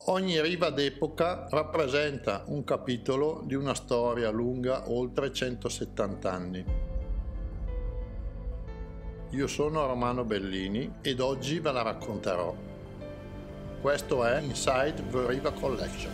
Ogni riva d'epoca rappresenta un capitolo di una storia lunga oltre 170 anni. Io sono Romano Bellini ed oggi ve la racconterò. Questo è Inside the Riva Collection.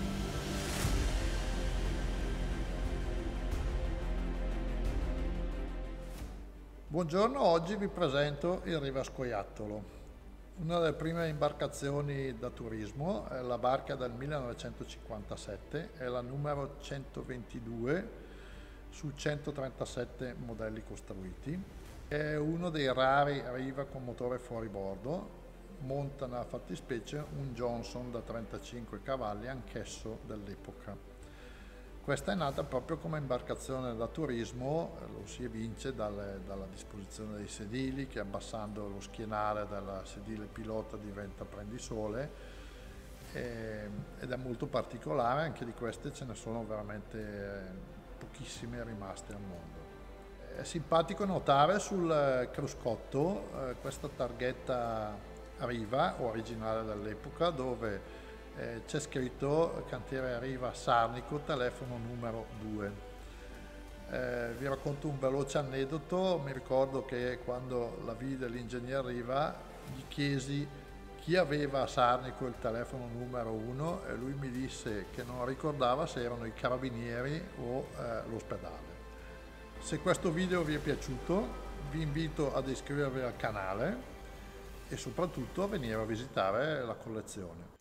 Buongiorno, oggi vi presento il Rivascoiattolo. Una delle prime imbarcazioni da turismo, è la barca del 1957, è la numero 122 su 137 modelli costruiti. È uno dei rari riva con motore fuoribordo, monta nella fattispecie un Johnson da 35 cavalli, anch'esso dell'epoca. Questa è nata proprio come imbarcazione da turismo, lo si evince dalla disposizione dei sedili, che abbassando lo schienale del sedile pilota diventa prendisole, ed è molto particolare. Anche di queste ce ne sono veramente pochissime rimaste al mondo. È simpatico notare sul cruscotto questa targhetta Riva, originale dell'epoca, dove c'è scritto Cantiere Riva Sarnico, telefono numero 2. Vi racconto un veloce aneddoto. Mi ricordo che quando la vide l'ingegner Riva gli chiesi chi aveva a Sarnico il telefono numero 1 e lui mi disse che non ricordava se erano i carabinieri o l'ospedale. Se questo video vi è piaciuto, vi invito ad iscrivervi al canale e soprattutto a venire a visitare la collezione.